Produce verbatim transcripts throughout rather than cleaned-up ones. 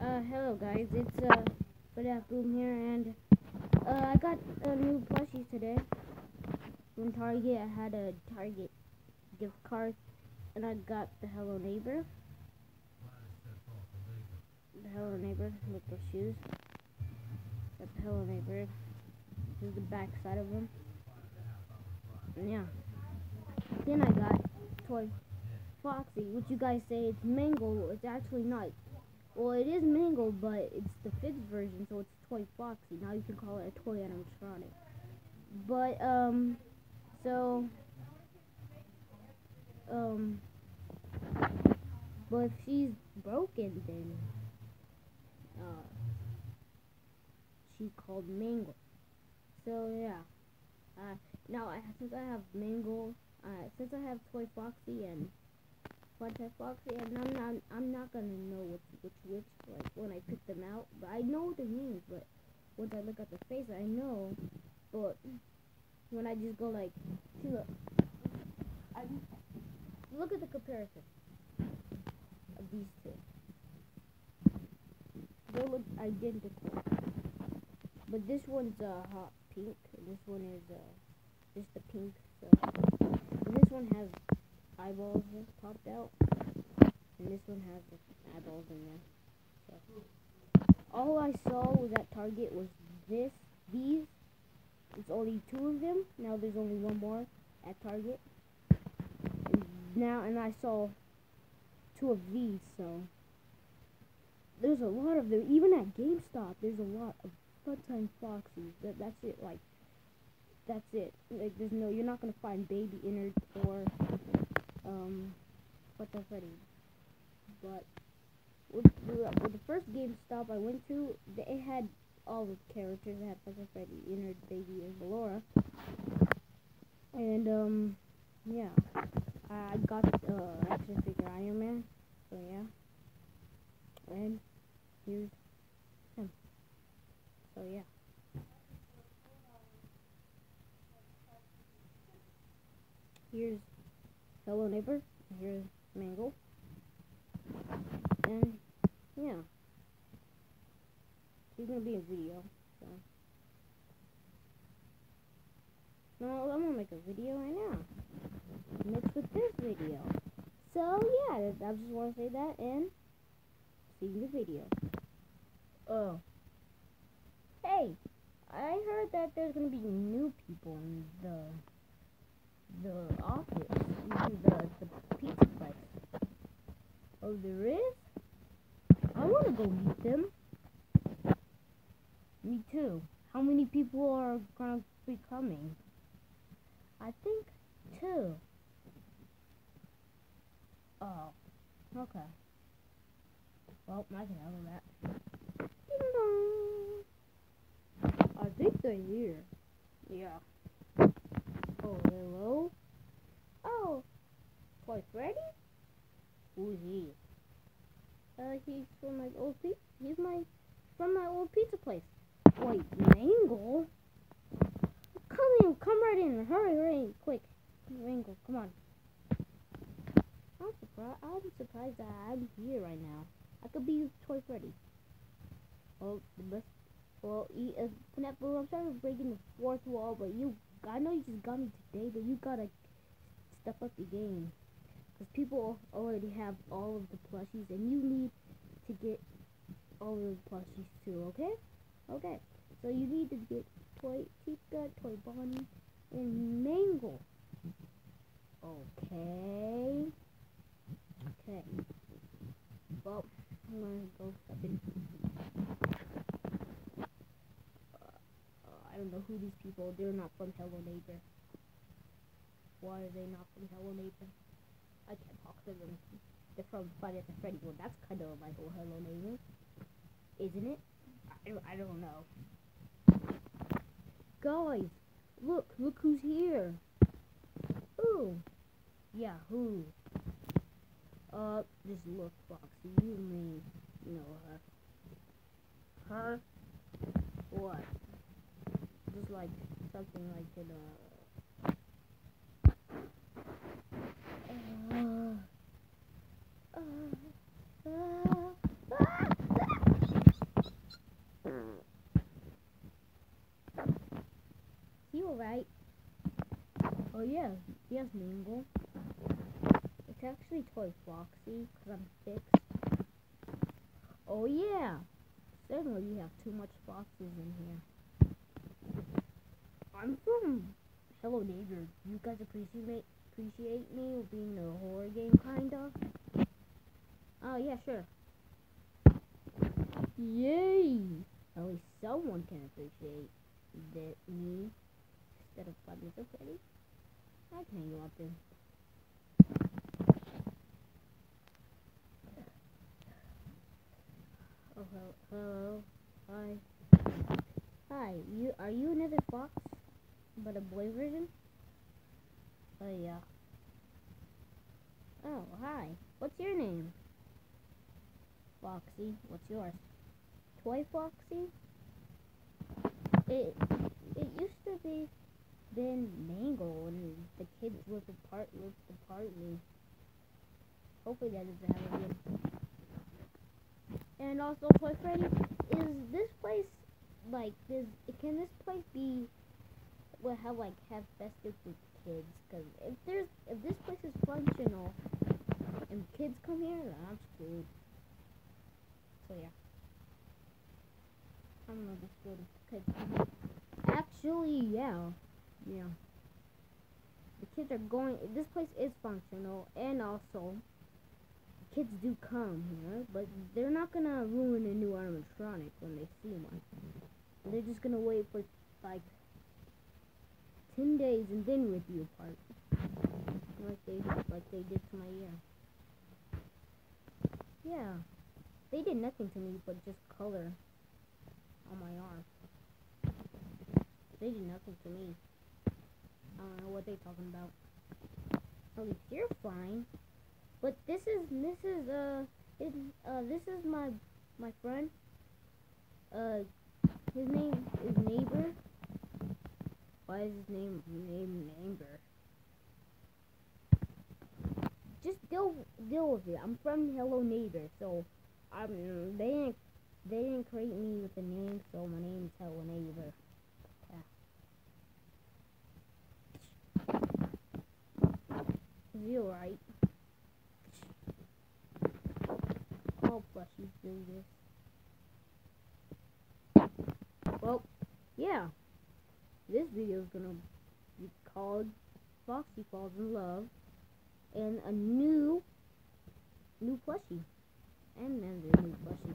Uh, hello guys, it's uh, Badak Boom here, and uh, I got a new plushie today from Target. I had a Target gift card, and I got the Hello Neighbor. The Hello Neighbor with the shoes. Got the Hello Neighbor. This is the back side of him. And yeah. Then I got Toy Foxy, which you guys say it's Mangle. It's actually not. Well, it is Mangle, but it's the fifth version, so it's Toy Foxy. Now you can call it a toy animatronic. But, um, so, um, but if she's broken, then, uh, she's called Mangle. So, yeah. Uh, now, I, since I have Mangle, uh, since I have Toy Foxy and Toy Foxy, and I'm not, I'm not gonna know which, which, which, like, when I pick them out, but I know what their names, but once I look at the face, I know, but when I just go, like, see, look, I, look at the comparison of these two. They look identical, but this one's, uh, hot pink, and this one is, uh, just a pink, so, and this one has eyeballs popped out, and this one has eyeballs in there. So all I saw was at Target was this, these. It's only two of them. Now there's only one more at Target. And now, and I saw two of these. So there's a lot of them. Even at GameStop, there's a lot of Funtime Foxies. That that's it. Like that's it. Like there's no. You're not gonna find Baby Innards or um, what the Freddy. But with the, with the first GameStop I went to, it had all the characters. It had Funtime Freddy, Innard, Baby, and Ballora. And um, yeah, I got uh, action figure Iron Man. So yeah, and here's him. So yeah. Here's Hello Neighbor. Here's Mangle. And yeah, he's gonna be a video. So no, I'm gonna make a video right now mixed with this video. So yeah, I just want to say that and see the video. Oh, hey, I heard that there's gonna be new people in the the office, the the pizza place. Oh, there is? I want to go meet them. Me too. How many people are gonna be coming? I think two. Oh, okay. Well, I can handle that. Ding dong. I think they're here. Yeah. Oh, hello? Oh, Toy Freddy? Who's he? Uh, he's from my old pizza. He's my from my old pizza place. Wait, Mangle? Come in, come right in. Hurry, hurry, quick. Mangle, come on. I'm surprised. I'm surprised that I'm here right now. I could be Toy Freddy. Well, the best. Well, he, uh, Pinapple, I'm sorry for breaking the fourth wall, but you. I know you just got me today, but you gotta step up your game. Because people already have all of the plushies, and you need to get all of the plushies too, okay? Okay, so you need to get Toy Chica, Toy Bonnie, and Mangle. Okay. Okay. Well, I'm gonna go step in. Uh, uh, I don't know who these people. They're not from Hello Neighbor. Why are they not from Hello Neighbor? I can't talk to them. They're from Five Nights at Freddy's. Well, that's kind of like a Hello Neighbor, isn't it? I, I don't know. Guys, look, look who's here. Who? Yeah, who? Uh, just look, Foxy. You may know her. Her? What? Just like something like in a. Uh, uh, uh, ah, ah. Mingle. It's actually Toy Foxy, because I'm fixed. Oh yeah! Suddenly we have too much foxes in here. I'm from Hello Neighbor. You guys appreciate appreciate me being a horror game, kinda? Oh yeah, sure. Yay! At least someone can appreciate that me instead of Five Nights at Freddy's. I can hang you out there. Oh, hello, hello, hi. Hi, you are you another fox, but a boy version? Oh yeah. Oh, hi. What's your name? Foxy. What's yours? Toy Foxy? It it used to be been Mangle and the kids ripped apart ripped apart me. Hopefully that doesn't happen again. And also, Toy Freddy, is this place like this? Can this place be will have like have festive with kids? Because if there's if this place is functional and kids come here, then I'm screwed. So yeah, I don't know this good because actually yeah, yeah. The kids are going. This place is functional, and also kids do come here, but they're not gonna ruin a new animatronic when they see one. They're just gonna wait for like ten days and then rip you apart, like they like they did to my ear. Yeah, they did nothing to me but just color on my arm. They did nothing to me. I don't know what they're talking about. At least you're fine. But this is this is uh it, uh this is my my friend. Uh, his name is Neighbor. Why is his name name Neighbor? Just deal deal with it. I'm from Hello Neighbor, so um they didn't they didn't create me with a name, so my name is Hello Neighbor. Yeah. You alright? All plushies do this. Well, yeah. This video is gonna be called Foxy Falls in Love and a new new plushie. And then the new plushie.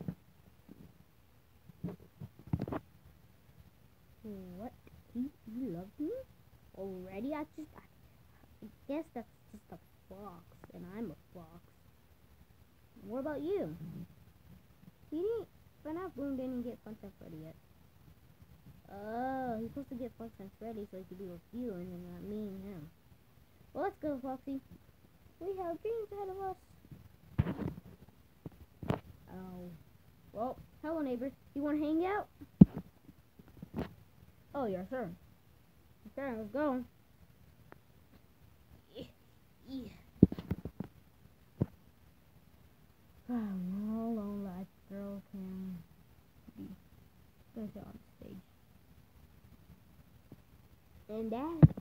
What? He, he loves me? Already? I just I, I guess that's just a fox and I'm a fox. What about you? He didn't FNAF Boom didn't get Fun Time Freddy yet. Oh, he's supposed to get Fun Time Freddy so he could be with you and then not me and him. Well, let's go, Foxy. We have dreams ahead of us. Oh. Well, hello, neighbor. You want to hang out? Oh, yeah, sure. Okay, let's go. Yeah. Yeah. No lone life girl can be special on stage. And that